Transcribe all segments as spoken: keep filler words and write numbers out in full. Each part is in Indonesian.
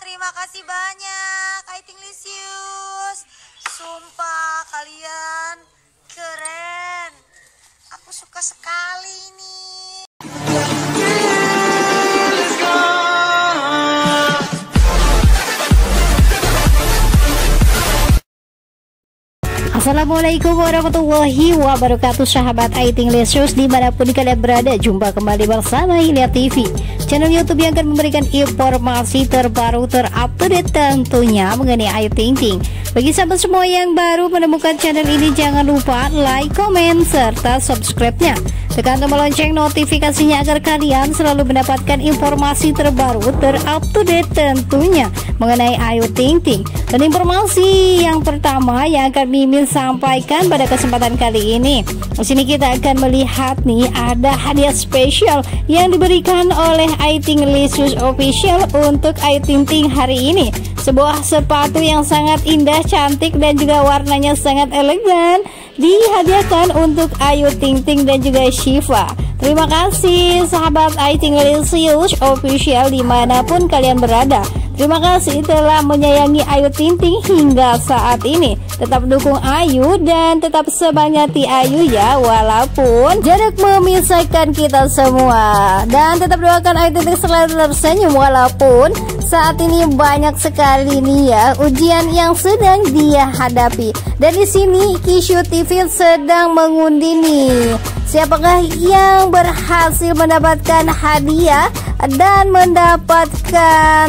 terima kasih banyak Aitinglisius. Sumpah kalian keren. Aku suka sekali ini. Assalamualaikum warahmatullahi wabarakatuh, sahabat Aitinglisius dimanapun kalian berada. Jumpa kembali bersama Hilya T V, channel YouTube yang akan memberikan informasi terbaru terupdate tentunya mengenai Ayu Ting Ting. Bagi sahabat semua yang baru menemukan channel ini, jangan lupa like, comment, serta subscribe-nya. Tekan tombol lonceng notifikasinya agar kalian selalu mendapatkan informasi terbaru terupdate tentunya mengenai Ayu Ting Ting. Dan informasi yang pertama yang akan Mimin sampaikan pada kesempatan kali ini, di sini kita akan melihat nih ada hadiah spesial yang diberikan oleh Aitinglisius Official untuk Ayu Ting Ting hari ini. Sebuah sepatu yang sangat indah, cantik, dan juga warnanya sangat elegan dihadiahkan untuk Ayu Ting Ting dan juga Syifa. Terima kasih sahabat Aitinglisius Official dimanapun kalian berada. Terima kasih telah menyayangi Ayu Ting Ting hingga saat ini. Tetap dukung Ayu dan tetap semangati Ayu ya, walaupun jarak memisahkan kita semua. Dan tetap doakan Ayu Ting Ting selalu tersenyum walaupun saat ini banyak sekali nih ya ujian yang sedang dia hadapi. Dan di sini Kishu T V sedang mengundi nih, siapakah yang berhasil mendapatkan hadiah dan mendapatkan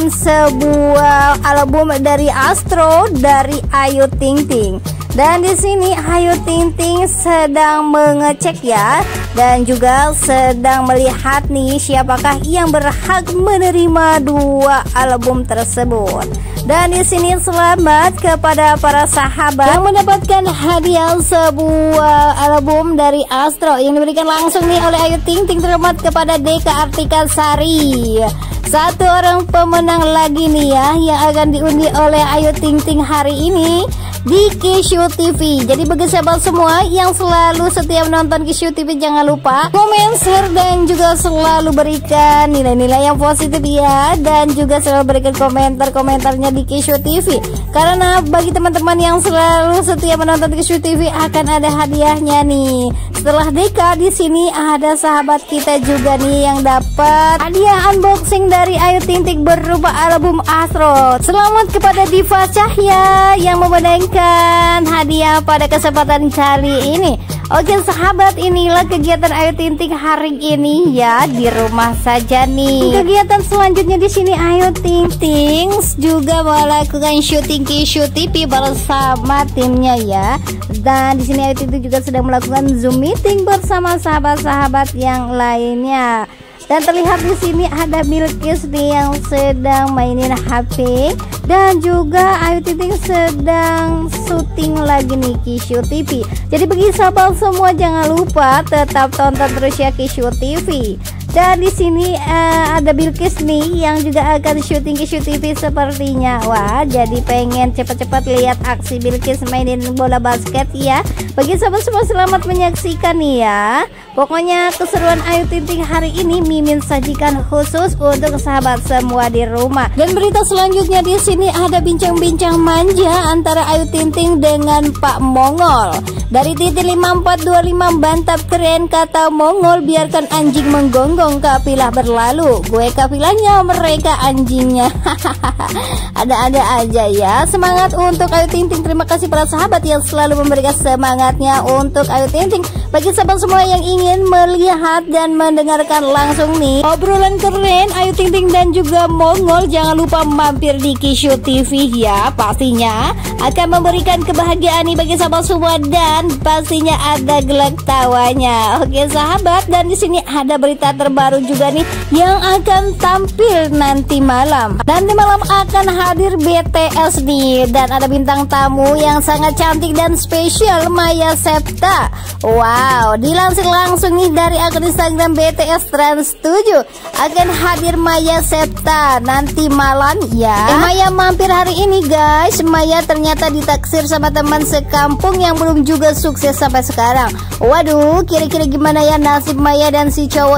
sebuah album dari Astro dari Ayu Ting Ting. Dan di sini Ayu Ting Ting sedang mengecek ya, dan juga sedang melihat nih siapakah yang berhak menerima dua album tersebut. Dan di sini selamat kepada para sahabat yang mendapatkan hadiah sebuah album dari Astro yang diberikan langsung nih oleh Ayu Ting Ting. Selamat kepada Deka Artika Sari, satu orang pemenang lagi nih ya yang akan diundi oleh Ayu Ting Ting hari ini di Kishu T V. Jadi bagi sahabat semua yang selalu setia menonton Kishu T V, jangan lupa komen, share, dan juga selalu berikan nilai-nilai yang positif ya, dan juga selalu berikan komentar-komentarnya di Kishu T V. Karena bagi teman-teman yang selalu setia menonton Kishu T V akan ada hadiahnya nih. Setelah Deka, di sini ada sahabat kita juga nih yang dapat hadiah unboxing dari Ayu Ting Ting berupa album Astro. Selamat kepada Diva Cahya yang memenangkan hadiah pada kesempatan kali ini. Oke sahabat, inilah kegiatan Ayu Ting Ting hari ini ya, di rumah saja nih. Kegiatan selanjutnya di sini Ayu Ting Ting juga melakukan syuting Kishu T V bersama timnya ya. Dan di sini Ayu Ting Ting juga sedang melakukan Zoom meeting bersama sahabat-sahabat yang lainnya. Dan terlihat di sini ada Bilkis nih yang sedang mainin H P, dan juga Ayu Ting Ting sedang syuting lagi nih Kishu T V. Jadi bagi sahabat semua jangan lupa tetap tonton terus ya Kishu T V. Dan di sini uh, ada Bilkis nih yang juga akan syuting Kishu T V sepertinya. Wah, jadi pengen cepat-cepat lihat aksi Bilkis mainin bola basket ya. Bagi sahabat semua selamat menyaksikan nih ya. Pokoknya keseruan Ayu Ting Ting hari ini Mimin sajikan khusus untuk sahabat semua di rumah. Dan berita selanjutnya di sini ada bincang-bincang manja antara Ayu Ting Ting dengan Pak Mongol. Dari titik lima empat dua lima, mantap keren kata Mongol, biarkan anjing menggonggong kafilah berlalu. Gue kafilahnya, mereka anjingnya. Ada-ada aja ya. Semangat untuk Ayu Ting Ting. Terima kasih para sahabat yang selalu memberikan semangatnya untuk Ayu Ting Ting. Bagi sahabat semua yang ingin melihat dan mendengarkan langsung nih obrolan keren Ayu Ting Ting dan juga Mongol, jangan lupa mampir di Kishu T V ya. Pastinya akan memberikan kebahagiaan nih bagi sahabat semua, dan pastinya ada gelak tawanya. Oke sahabat, dan di sini ada berita terbaru juga nih yang akan tampil nanti malam. Nanti malam akan hadir B T S nih, dan ada bintang tamu yang sangat cantik dan spesial, Maya Septa. Wow, dilansir langsung nih dari akun Instagram B T S Trans tujuh, akan hadir Maya Septa nanti malam ya. Eh, Maya mampir hari ini guys. Maya ternyata ditaksir sama teman sekampung yang belum juga sukses sampai sekarang. Waduh, kira-kira gimana ya nasib Maya dan si cowok ini? Tunggu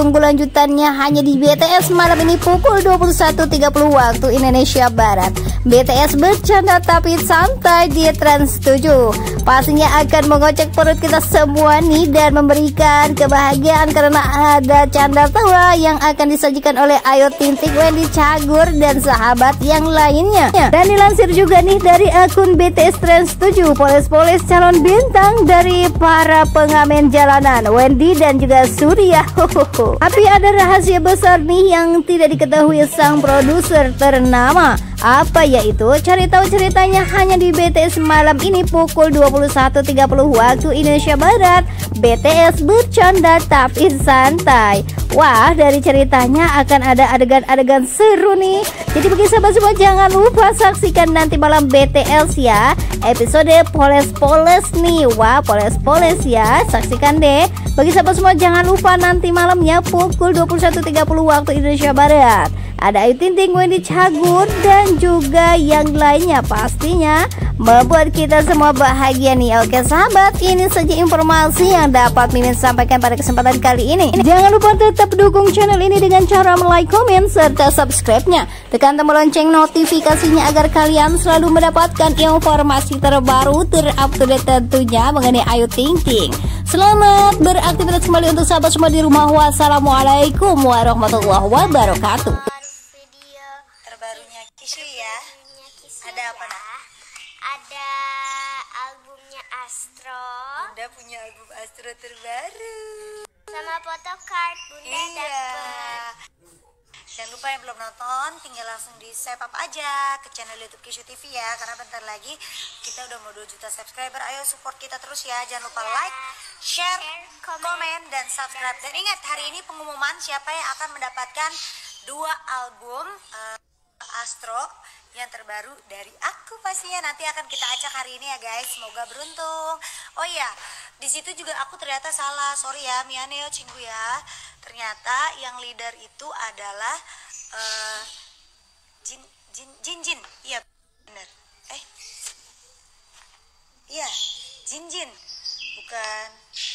tunggu lanjutannya hanya di B T S malam ini pukul dua puluh satu tiga puluh waktu Indonesia Barat. B T S bercanda tapi santai di Trans tujuh. Pastinya akan mengocek perut kita semua nih dan memberikan kebahagiaan karena ada canda tawa yang akan disajikan oleh Ayu Ting Ting, Wendy Cagur dan sahabat yang lainnya. Dan dilansir juga nih dari akun B T S Trans tujuh, poles-poles calon bintang dari para pengamen jalanan Wendy dan juga Surya. Tapi ada rahasia besar nih yang tidak diketahui sang produser ternama. Apa yaitu? Cari tahu ceritanya hanya di B T S malam ini pukul dua puluh satu tiga puluh waktu Indonesia Barat. B T S bercanda tapi santai. Wah, dari ceritanya akan ada adegan-adegan seru nih. Jadi bagi sahabat semua jangan lupa saksikan nanti malam B T S ya, episode poles-poles nih. Wah, poles-poles ya, saksikan deh. Bagi sahabat semua jangan lupa nanti malamnya pukul dua puluh satu tiga puluh waktu Indonesia Barat. Ada Ayu Ting Ting, Wendy Cagur dan juga yang lainnya, pastinya membuat kita semua bahagia nih. Oke sahabat, ini saja informasi yang dapat Mimin sampaikan pada kesempatan kali ini. Jangan lupa tetap dukung channel ini dengan cara like, komen, serta subscribe-nya. Tekan tombol lonceng notifikasinya agar kalian selalu mendapatkan informasi terbaru, terupdate tentunya mengenai Ayu Ting Ting. Selamat beraktivitas kembali untuk sahabat semua di rumah. Wassalamualaikum warahmatullahi wabarakatuh. Video terbarunya Kishu ya. Ada apa nak? Ada albumnya Astro. Bunda punya album Astro terbaru. Sama photocard Bunda Iya. dapat. Jangan lupa yang belum nonton, tinggal langsung di swipe up aja ke channel YouTube Kishu T V ya. Karena bentar lagi kita udah mau dua juta subscriber. Ayo support kita terus ya. Jangan lupa Ya. like, share, Share, komen, komen, dan subscribe. Dan ingat hari ini pengumuman siapa yang akan mendapatkan dua album eh, Astro yang terbaru dari aku pastinya nanti akan kita acak hari ini ya guys. Semoga beruntung. Oh iya, di situ juga aku ternyata salah. Sorry ya, Mianeo Cinggu ya. Ternyata yang leader itu adalah uh, Jin Jin Jin Jin. Iya benar. Eh, iya Jin Jin, bukan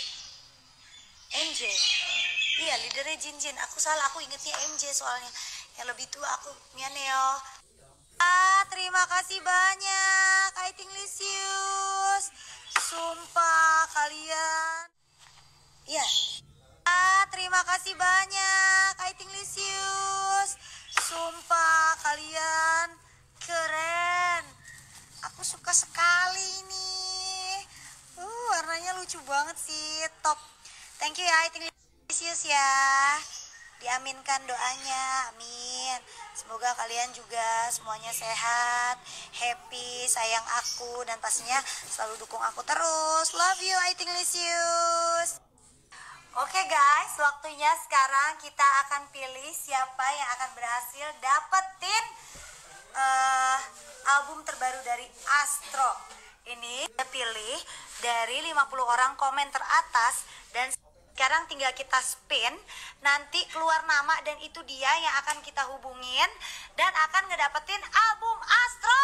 M J. Iya leadernya Jin Jin. Aku salah. Aku ingetnya M J soalnya. Yang lebih tua aku Mianeo. Ah, terima kasih banyak Ayu Ting Lisius. Sumpah kalian. Iya. Ah, terima kasih banyak Ayu Ting Lisius. Sumpah kalian keren. Aku suka sekali nih. Uh, warnanya lucu banget sih. Top. Thank you ya Ayu Ting Lisius ya. Diaminkan doanya, amin. Semoga kalian juga semuanya sehat, happy, sayang aku, dan pastinya selalu dukung aku terus. Love you Ayu Ting Lisius. Oke guys, waktunya sekarang kita akan pilih siapa yang akan berhasil dapetin uh, album terbaru dari Astro. Ini kita pilih dari lima puluh orang komen teratas dan sekarang tinggal kita spin, nanti keluar nama dan itu dia yang akan kita hubungin dan akan ngedapetin album Astro.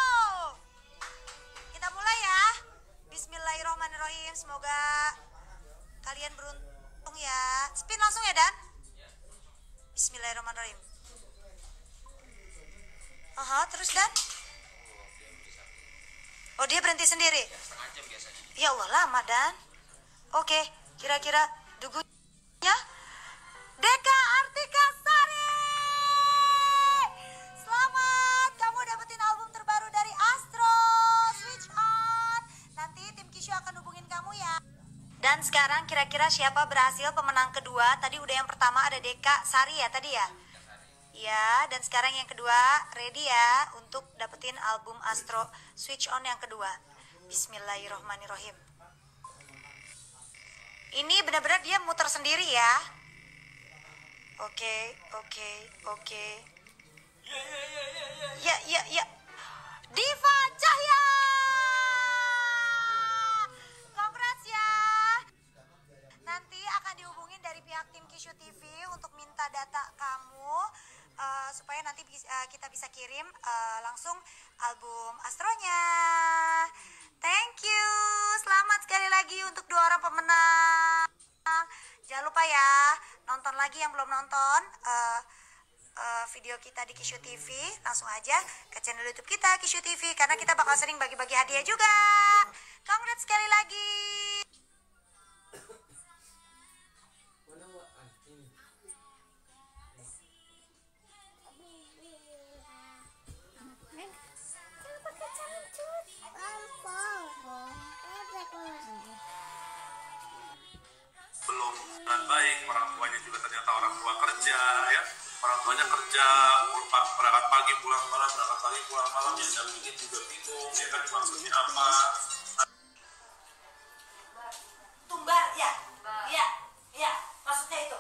Kita mulai ya. Bismillahirrohmanirrohim. Semoga kalian beruntung ya. Spin langsung ya Dan. Bismillahirrohmanirrohim. Aha, terus Dan. Oh dia berhenti sendiri. Ya Allah lama Dan. Oke, kira-kira dugunya Deka Artika Sari. Selamat, kamu dapetin album terbaru dari Astro, Switch On. Nanti tim Kishu akan hubungin kamu ya. Dan sekarang kira-kira siapa berhasil pemenang kedua? Tadi udah yang pertama ada Deka Sari ya tadi ya. Ya, dan sekarang yang kedua ready ya untuk dapetin album Astro Switch On yang kedua. Bismillahirrohmanirrohim. Ini benar-benar dia muter sendiri ya. Oke, oke, oke. Ya, ya, ya. Diva Cahya. Congrats ya. Nanti akan dihubungin dari pihak tim Kishu T V untuk minta data kamu uh, supaya nanti uh, kita bisa kirim uh, langsung album Astronya. Thank you. Selamat sekali lagi untuk dua orang pemenang. Jangan lupa ya, nonton lagi yang belum nonton uh, uh, video kita di Kishu T V, langsung aja ke channel YouTube kita Kishu T V karena kita bakal sering bagi-bagi hadiah juga. Congrats sekali lagi. Belum dan baik, orang tuanya juga ternyata orang tua kerja ya, orang tuanya kerja berangkat pagi pulang malam, berangkat pagi pulang malam, yang dampingin juga bingung ya kan maksudnya apa. Tumbar ya, iya, iya, maksudnya itu